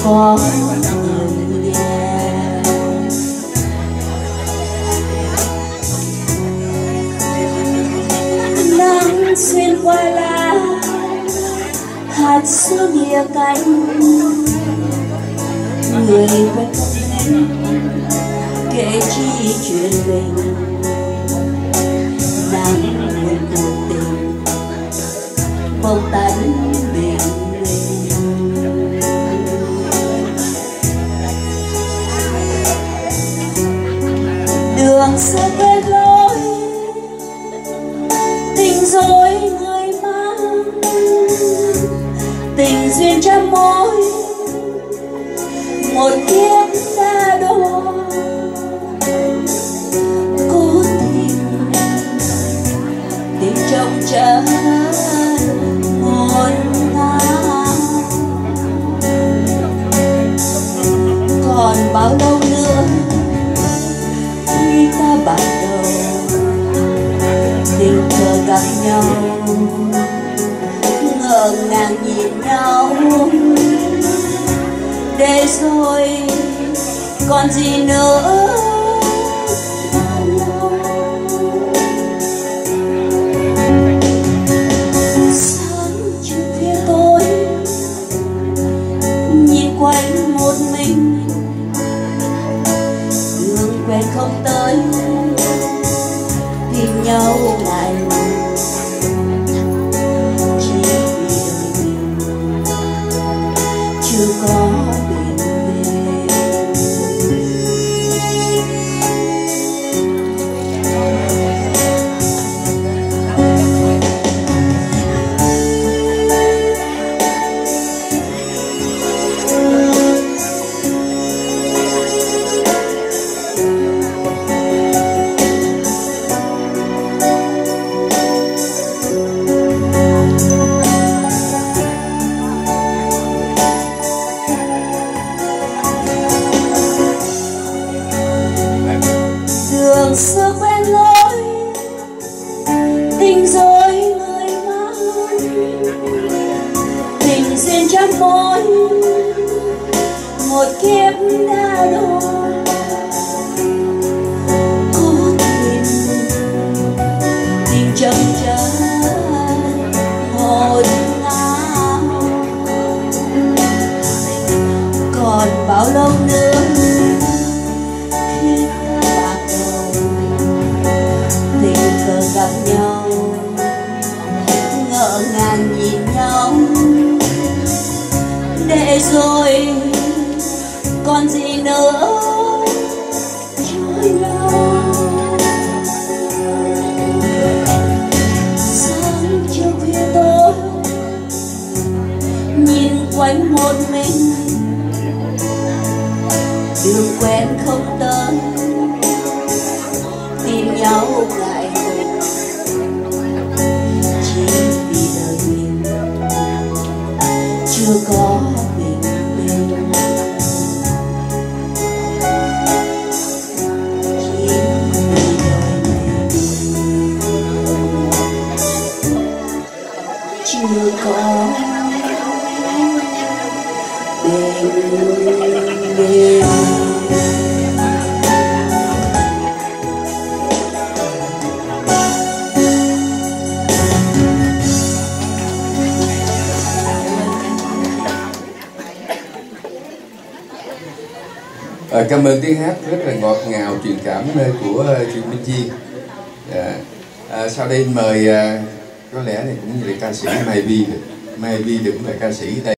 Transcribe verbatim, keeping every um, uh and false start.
có người nghe. Nắng xuyên qua lá hạt xuống nghĩa cánh, người quen kể chi chuyện tình, nắng nguyện cuộc tình bông tánh bình minh. Đường xưa quen lối tình dối người mang, tình duyên trăm mối một kiếp xa đôi. Cố tình tình trong chân ngổn ngang, còn bao lâu nữa khi ta bắt đầu tình cờ gặp nhau, ngỡ ngàng nhìn nhau để rồi còn gì nữa. Sáng chiều khuya tối nhìn quanh một mình, đường quen không tới tìm nhau lại chỉ vì đời mình chưa có bình yên. Đường xưa quen lối tình dối người mang, tình duyên trăm mối một kiếp đã đôi. Cố tình tình chậm chân ngổn ngang, còn bao lâu nữa gặp nhau, ngỡ ngàng nhìn nhau để rồi còn gì nữa trôi lâu. Sáng chiều khuya tối nhìn quanh một mình, đường quen không tới tìm nhau lại chưa có bình minh. Chỉ vì đời mình chưa có bình minh. À, cảm ơn tiếng hát rất là ngọt ngào truyền cảm của uh, chị Minh Chi. Yeah. À, sau đây mời uh, có lẽ này cũng là ca sĩ Mai Vi, Mai Vi được cũng là ca sĩ đây.